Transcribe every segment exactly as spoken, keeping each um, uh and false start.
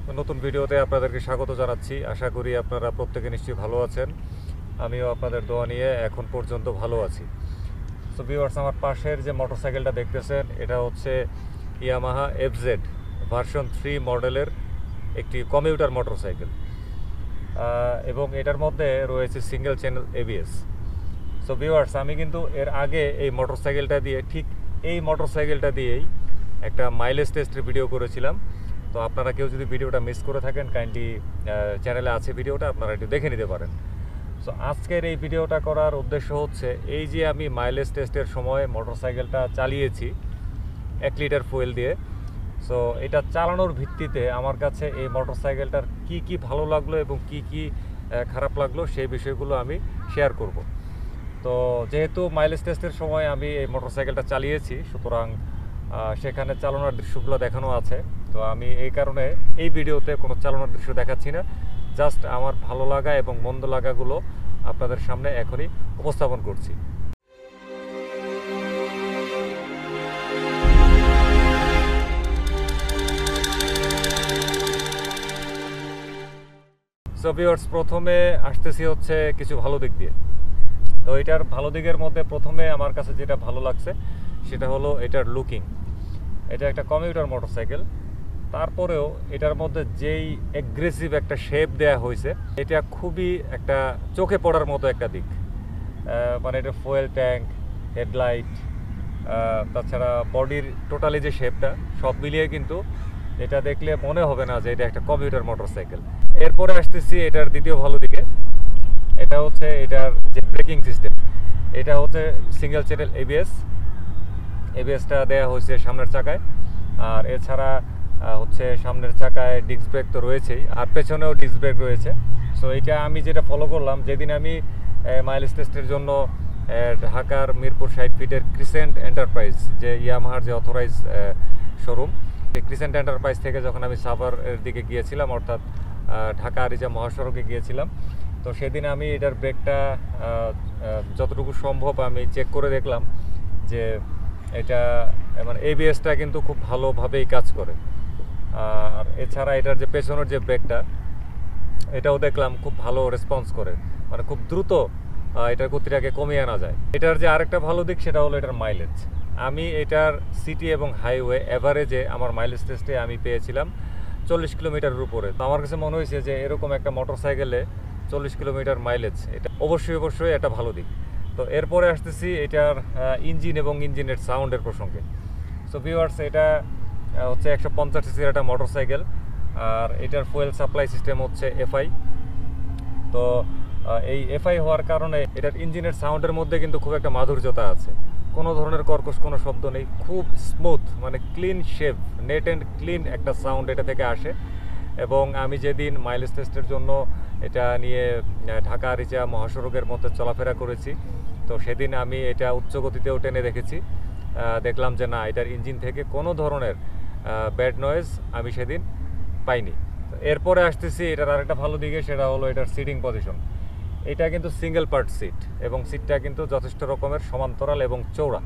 নতুন ভিডিওতে আপনাদেরকে স্বাগত জানাচ্ছি। আশা করি আপনারা প্রত্যেকে নিশ্চয়ই ভালো আছেন। আমিও আপনাদের দোয়া নিয়ে এখন পর্যন্ত ভালো আছি। সো ভিউয়ার্স, আমার পাশের যে মোটরসাইকেলটা দেখতেছেন এটা হচ্ছে ইয়ামাহা এফজেড ভার্সন থ্রি মডেলের একটি কমিউটার মোটরসাইকেল এবং এটার মধ্যে রয়েছে single channel ABS. So viewers, আমি কিন্তু এর আগে এই মোটরসাইকেলটা দিয়ে ঠিক এই মোটরসাইকেলটা দিয়েই একটা মাইলেজ টেস্টের ভিডিও করেছিলাম। তো আপনারা কেউ যদি ভিডিওটা মিস করে থাকেন, কাইন্ডলি চ্যানেলে আছে ভিডিওটা, আপনারা একটু দেখে নিতে পারেন। সো আজকের এই ভিডিওটা করার উদ্দেশ্য হচ্ছে এই যে আমি মাইলেজ টেস্টের সময় মোটরসাইকেলটা চালিয়েছি এক লিটার ফুয়েল দিয়ে। সো এটা চালানোর ভিত্তিতে আমার কাছে এই মোটরসাইকেলটার কি কি ভালো লাগলো এবং কি কি খারাপ লাগলো সেই বিষয়গুলো আমি শেয়ার করব। তো যেহেতু মাইলেজ টেস্টের সময় আমি এই মোটরসাইকেলটা চালিয়েছি, সুতরাং সেখানে চালানোর দৃশ্যগুলো দেখানো আছে। তো আমি এই কারণে এই ভিডিওতে কোনো চালানোর দৃশ্য দেখাচ্ছি না, জাস্ট আমার ভালো লাগা এবং মন্দ লাগাগুলো আপনাদের সামনে এখনই উপস্থাপন করছি। সো ভিউয়ার্স, প্রথমে আসতেছি হচ্ছে কিছু ভালো দিক দিয়ে। তো এটার ভালো দিকের মধ্যে প্রথমে আমার কাছে যেটা ভালো লাগছে সেটা হলো এটার লুকিং। এটা একটা কমিউটার মোটরসাইকেল, তারপরেও এটার মধ্যে যেই অ্যাগ্রেসিভ একটা শেপ দেয়া হয়েছে, এটা খুবই একটা চোখে পড়ার মতো একটা দিক। মানে এটা ফুয়েল ট্যাঙ্ক, হেডলাইট, তাছাড়া বডির টোটালি যে শেপটা, সব মিলিয়ে কিন্তু এটা দেখলে মনে হবে না যে এটা একটা কমিউটার মোটরসাইকেল। এরপরে আসতেছি এটার দ্বিতীয় ভালো দিকে। এটা হচ্ছে এটার যে ব্রেকিং সিস্টেম, এটা হচ্ছে সিঙ্গেল চ্যানেল এবিএস। এবিএসটা দেওয়া হয়েছে সামনের চাকায়, আর এছাড়া হচ্ছে সামনের চাকায় ডিস্ক ব্রেক তো রয়েছেই, আর পেছনেও ডিস্ক ব্রেক রয়েছে। সো এটা আমি যেটা ফলো করলাম, যেদিন আমি মাইলেজ টেস্টের জন্য ঢাকার মিরপুর ষাট ফিটের ক্রিসেন্ট এন্টারপ্রাইজ, যে ইয়ামাহার যে অথরাইজ শোরুম, সেই ক্রিসেন্ট এন্টারপ্রাইজ থেকে যখন আমি সাভারের দিকে গিয়েছিলাম, অর্থাৎ ঢাকা আরিজা মহাসড়কে গিয়েছিলাম, তো সেদিন আমি এটার ব্রেকটা যতটুকু সম্ভব আমি চেক করে দেখলাম যে এটা মানে এবিএসটা কিন্তু খুব ভালোভাবেই কাজ করে। আর এছাড়া এটার যে পেছনের যে ব্রেকটা, এটাও দেখলাম খুব ভালো রেসপন্স করে, মানে খুব দ্রুত এটার গতিটাকে কমিয়ে আনা যায়। এটার যে আরেকটা ভালো দিক সেটা হলো এটার মাইলেজ। আমি এটার সিটি এবং হাইওয়ে অ্যাভারেজে আমার মাইলেজ টেস্টে আমি পেয়েছিলাম চল্লিশ কিলোমিটারের উপরে। তো আমার কাছে মনে হয়েছে যে এরকম একটা মোটরসাইকেলে চল্লিশ কিলোমিটার মাইলেজ, এটা অবশ্যই অবশ্যই একটা ভালো দিক। তো এরপরে আসতেছি এটার ইঞ্জিন এবং ইঞ্জিনের সাউন্ডের প্রসঙ্গে। সো ভিউয়ার্স, এটা হচ্ছে একশো পঞ্চাশ সিসির একটা মোটরসাইকেল, আর এটার ফুয়েল সাপ্লাই সিস্টেম হচ্ছে এফআই। তো এই এফআই হওয়ার কারণে এটার ইঞ্জিনের সাউন্ডের মধ্যে কিন্তু খুব একটা মাধুর্যতা আছে, কোনো ধরনের কর্কশ কোনো শব্দ নেই, খুব স্মুথ, মানে clean shave, neat and clean একটা সাউন্ড এটা থেকে আসে। এবং আমি যেদিন মাইলেজ টেস্টের জন্য এটা নিয়ে ঢাকা আরিচা মহাসড়কের মধ্যে চলাফেরা করেছি, তো সেদিন আমি এটা উচ্চ গতিতেও টেনে দেখেছি, দেখলাম যে না, এটার ইঞ্জিন থেকে কোনো ধরনের ব্যাড নয়েজ আমি সেদিন পাইনি। এরপরে আসতেছি এটার আরেকটা ভালো দিকে, সেটা হলো এটার সিটিং পজিশন। এটা কিন্তু সিঙ্গেল পার্ট সিট এবং সিটটা কিন্তু যথেষ্ট রকমের সমান্তরাল এবং চৌড়া।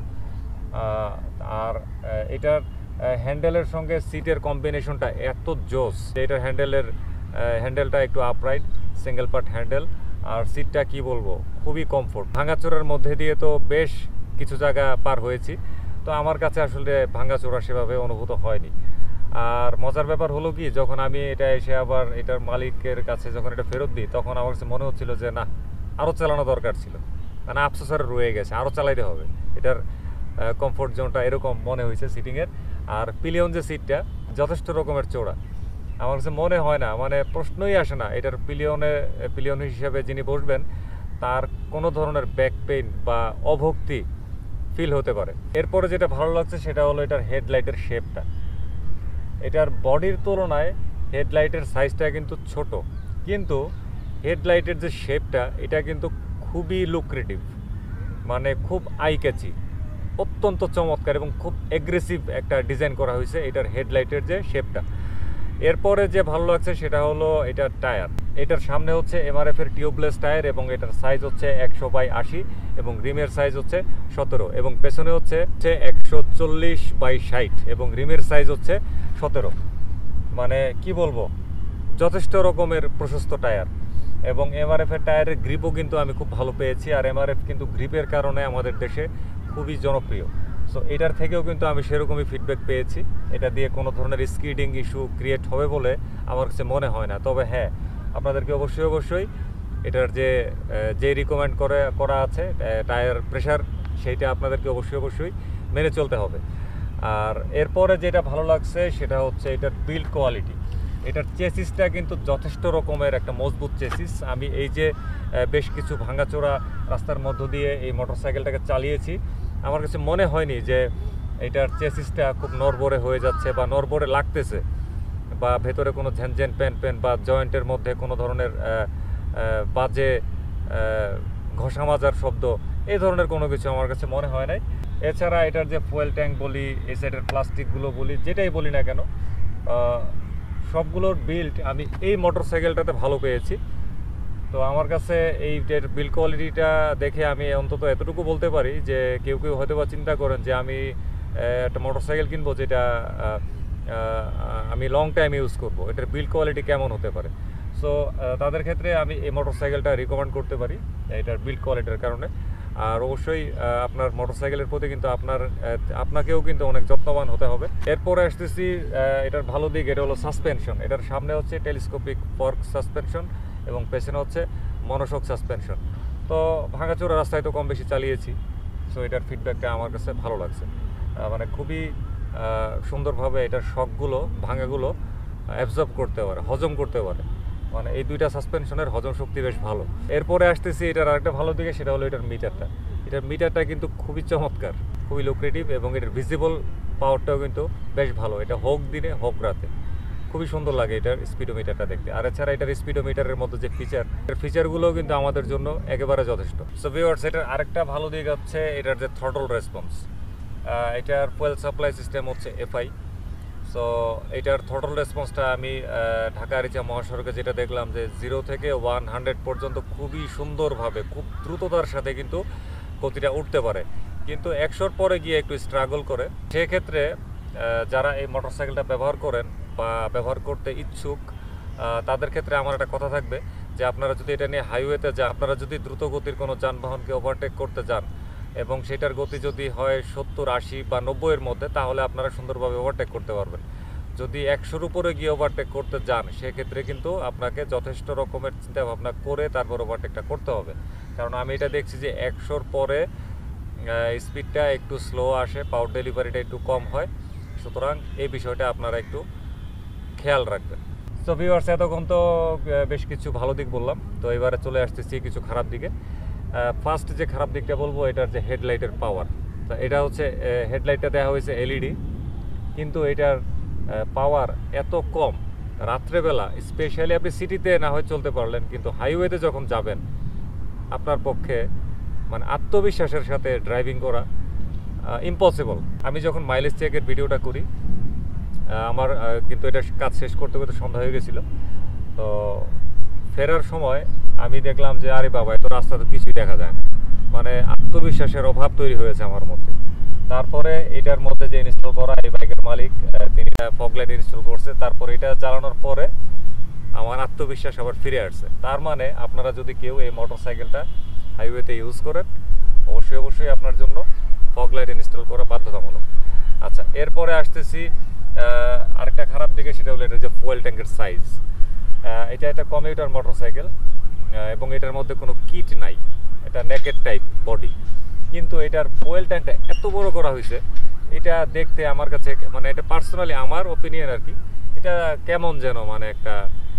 আর এটার হ্যান্ডেলের সঙ্গে সিটের কম্বিনেশনটা এত জোস, এটার হ্যান্ডেলের হ্যান্ডেলটা একটু আপরাইট, সিঙ্গেল পার্ট হ্যান্ডেল, আর সিটটা কি বলবো, খুবই কমফোর্ট। ভাঙাচোরার মধ্যে দিয়ে তো বেশ কিছু জায়গা পার হয়েছি, তো আমার কাছে আসলে ভাঙাচোরা সেভাবে অনুভূত হয়নি। আর মজার ব্যাপার হলো কি, যখন আমি এটা এসে আবার এটার মালিকের কাছে যখন এটা ফেরত দিই, তখন আমার কাছে মনে হচ্ছিল যে না, আরও চালানো দরকার ছিল, মানে আফসোস আর রয়ে গেছে, আরও চালাইতে হবে। এটার কমফোর্ট জোনটা এরকম মনে হয়েছে সিটিংয়ের। আর পিলিয়ন যে সিটটা যথেষ্ট রকমের চৌড়া, আমার কাছে মনে হয় না, মানে প্রশ্নই আসে না এটার পিলিয়নে পিলিয়ন হিসেবে যিনি বসবেন তার কোনো ধরনের ব্যাক পেইন বা অভক্তি ফিল হতে পারে। এরপরে যেটা ভালো লাগছে সেটা হলো এটার হেডলাইটের শেপটা। এটার বডির তুলনায় হেডলাইটের সাইজটা কিন্তু ছোট, কিন্তু হেডলাইটের যে শেপটা এটা কিন্তু খুবই লুক্রেটিভ, মানে খুব আই ক্যাচি, অত্যন্ত চমৎকার এবং খুব অ্যাগ্রেসিভ একটা ডিজাইন করা হয়েছে এটার হেডলাইটের যে শেপটা। এরপরে যে ভালো লাগছে সেটা হলো এটার টায়ার। এটার সামনে হচ্ছে এমআরএফ এর টিউবলেস টায়ার এবং এটার সাইজ হচ্ছে একশো বাই আশি এবং রিমের সাইজ হচ্ছে সতেরো, এবং পেছনে হচ্ছে একশো চল্লিশ বাই ষাট এবং রিমের সাইজ হচ্ছে সতেরো। মানে কি বলবো, যথেষ্ট রকমের প্রশস্ত টায়ার, এবং এমআরএফের টায়ারের গ্রিপও কিন্তু আমি খুব ভালো পেয়েছি। আর এমআরএফ কিন্তু গ্রিপের কারণে আমাদের দেশে খুবই জনপ্রিয়। সো এটার থেকেও কিন্তু আমি সেরকমই ফিডব্যাক পেয়েছি। এটা দিয়ে কোনো ধরনের স্কিডিং ইস্যু ক্রিয়েট হবে বলে আমার কাছে মনে হয় না। তবে হ্যাঁ, আপনাদেরকে অবশ্যই অবশ্যই এটার যে যে রিকমেন্ড করে করা আছে টায়ার প্রেশার, সেইটা আপনাদেরকে অবশ্যই অবশ্যই মেনে চলতে হবে। আর এরপরে যেটা ভালো লাগছে সেটা হচ্ছে এটার বিল্ড কোয়ালিটি। এটার চেসিসটা কিন্তু যথেষ্ট রকমের একটা মজবুত চেসিস। আমি এই যে বেশ কিছু ভাঙাচোরা রাস্তার মধ্য দিয়ে এই মোটরসাইকেলটাকে চালিয়েছি, আমার কাছে মনে হয়নি যে এটার চেসিসটা খুব নড়বড়ে হয়ে যাচ্ছে বা নড়বড়ে লাগতেছে, বা ভেতরে কোনো ঝ্যানঝ্যান প্যান প্যান বা জয়েন্টের মধ্যে কোনো ধরনের বাজে ঘষা মাজার শব্দ, এই ধরনের কোনো কিছু আমার কাছে মনে হয় নাই। এছাড়া এটার যে ফুয়েল ট্যাঙ্ক বলি, এই সাইডের প্লাস্টিকগুলো বলি, যেটাই বলি না কেন, সবগুলোর বিল্ড আমি এই মোটরসাইকেলটাতে ভালো পেয়েছি। তো আমার কাছে এই বিল্ড কোয়ালিটিটা দেখে আমি অন্তত এতটুকু বলতে পারি যে কেউ কেউ হয়তো বা চিন্তা করেন যে আমি একটা মোটরসাইকেল কিনবো যেটা আমি লং টাইম ইউজ করব, এটার বিল্ড কোয়ালিটি কেমন হতে পারে। সো তাদের ক্ষেত্রে আমি এই মোটরসাইকেলটা রিকমেন্ড করতে পারি এটার বিল্ড কোয়ালিটির কারণে। আর অবশ্যই আপনার মোটরসাইকেলের প্রতি কিন্তু আপনার আপনাকেও কিন্তু অনেক যত্নবান হতে হবে। এরপরে আসতেছি এটার ভালো দিক, এটা হলো সাসপেনশন। এটার সামনে হচ্ছে টেলিস্কোপিক ফর্ক সাসপেনশন এবং পেছনে হচ্ছে মনোশক সাসপেনশন। তো ভাঙাচোরা রাস্তায় তো কম বেশি চালিয়েছি, সো এটার ফিডব্যাকটা আমার কাছে ভালো লাগছে। মানে খুবই সুন্দরভাবে এটার শকগুলো ভাঙাগুলো অ্যাবজর্ব করতে পারে, হজম করতে পারে। মানে এই দুইটা সাসপেনশনের হজম শক্তি বেশ ভালো। এরপরে আসতেছি এটার আরেকটা ভালো দিকে, সেটা হলো এটার মিটারটা। এটার মিটারটা কিন্তু খুবই চমৎকার, খুবই লুক্রেটিভ, এবং এটার ভিজিবল পাওয়ারটাও কিন্তু বেশ ভালো। এটা হোক দিনে হোক রাতে খুবই সুন্দর লাগে এটার স্পিডোমিটারটা দেখতে। আর এছাড়া এটার স্পিডোমিটারের মধ্যে যে ফিচার, এর ফিচারগুলোও কিন্তু আমাদের জন্য একেবারে যথেষ্ট। সো ভিউয়ার্স, এটার আরেকটা ভালো দিক হচ্ছে এটার যে থ্রটল রেসপন্স। এটার ফুয়েল সাপ্লাই সিস্টেম হচ্ছে এফআই। সো এটার থ্রটল রেসপন্সটা আমি ঢাকা আরিচা মহাসড়কে যেটা দেখলাম যে জিরো থেকে ওয়ান হান্ড্রেড পর্যন্ত খুবই সুন্দরভাবে, খুব দ্রুততার সাথে কিন্তু গতিটা উঠতে পারে, কিন্তু একশোর পরে গিয়ে একটু স্ট্রাগল করে। সেক্ষেত্রে যারা এই মোটরসাইকেলটা ব্যবহার করেন বা ব্যবহার করতে ইচ্ছুক, তাদের ক্ষেত্রে আমার একটা কথা থাকবে যে আপনারা যদি এটা নিয়ে হাইওয়েতে যান, আপনারা যদি দ্রুত গতির কোনো যানবাহনকে ওভারটেক করতে যান এবং সেটার গতি যদি হয় সত্তর আশি বা নব্বইয়ের মধ্যে, তাহলে আপনারা সুন্দরভাবে ওভারটেক করতে পারবেন। যদি একশোর উপরে গিয়ে ওভারটেক করতে যান, সেক্ষেত্রে কিন্তু আপনাকে যথেষ্ট রকমের চিন্তাভাবনা করে তারপর ওভারটেকটা করতে হবে। কারণ আমি এটা দেখছি যে একশোর পরে স্পিডটা একটু স্লো আসে, পাওয়ার ডেলিভারিটা একটু কম হয়। সুতরাং এই বিষয়টা আপনারা একটু খেয়াল রাখবেন। সো ভিউয়ার্স, এতক্ষণ তো বেশ কিছু ভালো দিক বললাম, তো এবারে চলে আসতেছি কিছু খারাপ দিকে। ফার্স্ট যে খারাপ দিকটা বলবো, এটার যে হেডলাইটের পাওয়ার। তো এটা হচ্ছে হেডলাইটটা দেওয়া হয়েছে এলইডি, কিন্তু এটার পাওয়ার এত কম। রাত্রেবেলা স্পেশালি আপনি সিটিতে না হয় চলতে পারলেন, কিন্তু হাইওয়েতে যখন যাবেন আপনার পক্ষে মানে আত্মবিশ্বাসের সাথে ড্রাইভিং করা ইম্পসিবল। আমি যখন মাইলেজ চেকের ভিডিওটা করি, আমার কিন্তু এটা কাজ শেষ করতে করতে সন্ধ্যা হয়ে গেছিলো। তো ফেরার সময় আমি দেখলাম যে আরে বাবা, এত রাস্তা তো কিছুই দেখা যায় না, মানে আত্মবিশ্বাসের অভাব তৈরি হয়েছে আমার মধ্যে। তারপরে এটার মধ্যে যে ইনস্টল করা, এই বাইকের মালিক তিনি ফগ লাইট ইনস্টল করছে, তারপরে এটা চালানোর পরে আমার আত্মবিশ্বাস আবার ফিরে আসছে। তার মানে আপনারা যদি কেউ এই মোটরসাইকেলটা হাইওয়েতে ইউজ করেন, অবশ্যই অবশ্যই আপনার জন্য ফগ লাইট ইনস্টল করা বাধ্যতামূলক। আচ্ছা, এরপরে আসতেছি আরেকটা খারাপ দিকে, সেটা হলো এটা যে ফুয়েল ট্যাঙ্কের সাইজ। এটা একটা কমিউটার মোটরসাইকেল এবং এটার মধ্যে কোনো কিট নাই, এটা নেকেড টাইপ বডি, কিন্তু এটার ফুয়েল ট্যাঙ্কটা এত বড় করা হয়েছে, এটা দেখতে আমার কাছে মানে এটা পার্সোনালি আমার ওপিনিয়ন আর কি, এটা কেমন যেন মানে একটা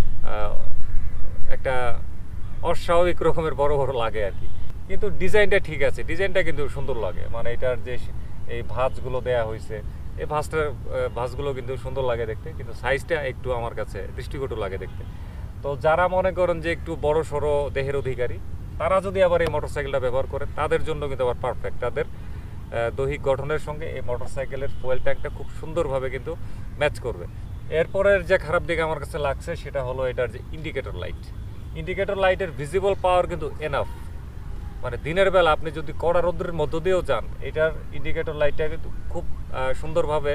একটা অস্বাভাবিক রকমের বড় বড় লাগে আর কি। কিন্তু ডিজাইনটা ঠিক আছে, ডিজাইনটা কিন্তু সুন্দর লাগে। মানে এটার যে এই ভাঁজগুলো দেয়া হয়েছে, এই ভাঁজটার ভাঁজগুলো কিন্তু সুন্দর লাগে দেখতে, কিন্তু সাইজটা একটু আমার কাছে দৃষ্টিকটু লাগে দেখতে। তো যারা মনে করেন যে একটু বড় সড়ো দেহের অধিকারী, তারা যদি আবার এই মোটরসাইকেলটা ব্যবহার করে, তাদের জন্য কিন্তু আবার পারফেক্ট। তাদের দৈহিক গঠনের সঙ্গে এই মোটরসাইকেলের ফুয়েল ট্যাঙ্কটা খুব সুন্দরভাবে কিন্তু ম্যাচ করবে। এরপরের যে খারাপ দিক আমার কাছে লাগছে, সেটা হলো এটার যে ইন্ডিকেটর লাইট। ইন্ডিকেটর লাইটের ভিজিবল পাওয়ার কিন্তু এনাফ, মানে দিনের বেলা আপনি যদি কড়া রোদ্রের মধ্য দিয়েও যান, এটার ইন্ডিকেটর লাইটটা কিন্তু খুব সুন্দরভাবে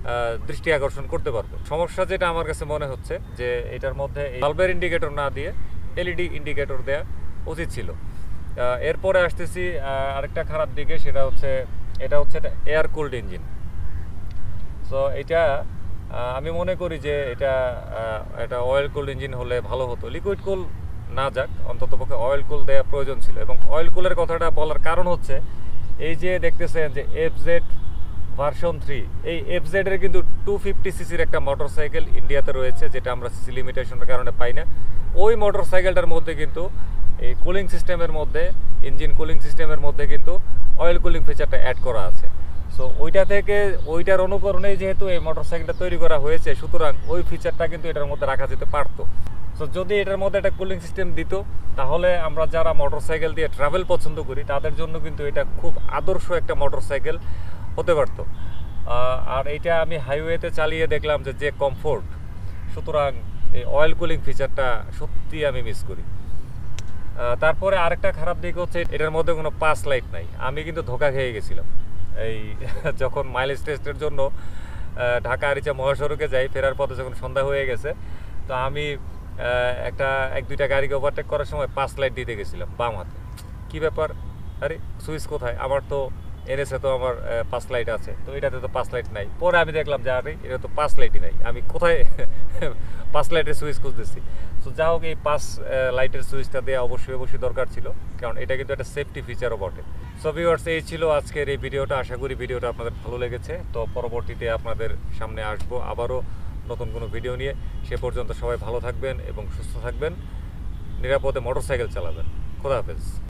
দৃষ্টি আকর্ষণ করতে পারবে। সমস্যা যেটা আমার কাছে মনে হচ্ছে যে এটার মধ্যে বাল্বের ইন্ডিকেটর না দিয়ে এলইডি ইন্ডিকেটর দেওয়া উচিত ছিল। এরপরে আসতেছি আরেকটা খারাপ দিকে, সেটা হচ্ছে এটা হচ্ছে এয়ার কুলড ইঞ্জিন। সো এটা আমি মনে করি যে এটা এটা অয়েল কুলড ইঞ্জিন হলে ভালো হতো। লিকুইড কুল না যাক, অন্তত পক্ষে অয়েল কুল দেওয়া প্রয়োজন ছিল। এবং অয়েল কুলের কথাটা বলার কারণ হচ্ছে এই যে দেখতেছেন যে এফজেড ভার্সন থ্রি, এই এফজেড এর কিন্তু টু ফিফটি সিসির একটা মোটর সাইকেল ইন্ডিয়াতে রয়েছে, যেটা আমরা সিসি লিমিটেশনের কারণে পাই না। ওই মোটর সাইকেলটার মধ্যে কিন্তু এই কুলিং সিস্টেমের মধ্যে, ইঞ্জিন কুলিং সিস্টেমের মধ্যে কিন্তু অয়েল কুলিং ফিচারটা অ্যাড করা আছে। সো ওইটা থেকে ওইটার অনুকরণেই যেহেতু এই মোটর সাইকেলটা তৈরি করা হয়েছে, সুতরাং ওই ফিচারটা কিন্তু এটার মধ্যে রাখা যেতে পারতো। সো যদি এটার মধ্যে একটা কুলিং সিস্টেম দিত, তাহলে আমরা যারা মোটর সাইকেল দিয়ে ট্রাভেল পছন্দ করি তাদের জন্য কিন্তু এটা খুব আদর্শ একটা মোটর সাইকেল হতে পারতো। আর এইটা আমি হাইওয়েতে চালিয়ে দেখলাম যে যে কমফোর্ট, সুতরাং এই অয়েল কুলিং ফিচারটা সত্যি আমি মিস করি। তারপরে আরেকটা খারাপ দিক হচ্ছে এটার মধ্যে কোনো পাস লাইট নাই। আমি কিন্তু ধোকা খেয়ে গেছিলাম এই যখন মাইলেজ টেস্টের জন্য ঢাকা আরিচা মহাসড়কে যাই, ফেরার পথে যখন সন্ধ্যা হয়ে গেছে, তো আমি একটা এক দুইটা গাড়িকে ওভারটেক করার সময় পাস লাইট দিতে গেছিলাম বাম হাতে। কী ব্যাপার, আরে সুইচ কোথায়? আমার তো এনএসে তো আমার পাস লাইট আছে, তো এটাতে তো পাস লাইট নাই। পরে আমি দেখলাম যে আরে এটা তো পাস লাইটই নাই, আমি কোথায় পাস লাইটের সুইচ খুঁজতেছি। তো যা হোক, এই পাস লাইটের সুইচটা দেওয়া অবশ্যই অবশ্যই দরকার ছিল, কারণ এটা কিন্তু একটা সেফটি ফিচারও বটে। সো ভিউয়ার্স, এই ছিল আজকের এই ভিডিওটা। আশা করি ভিডিওটা আপনাদের ভালো লেগেছে। তো পরবর্তীতে আপনাদের সামনে আসবো আবারও নতুন কোনো ভিডিও নিয়ে। সে পর্যন্ত সবাই ভালো থাকবেন এবং সুস্থ থাকবেন, নিরাপদে মোটরসাইকেল চালাবেন। খোদা হাফেজ।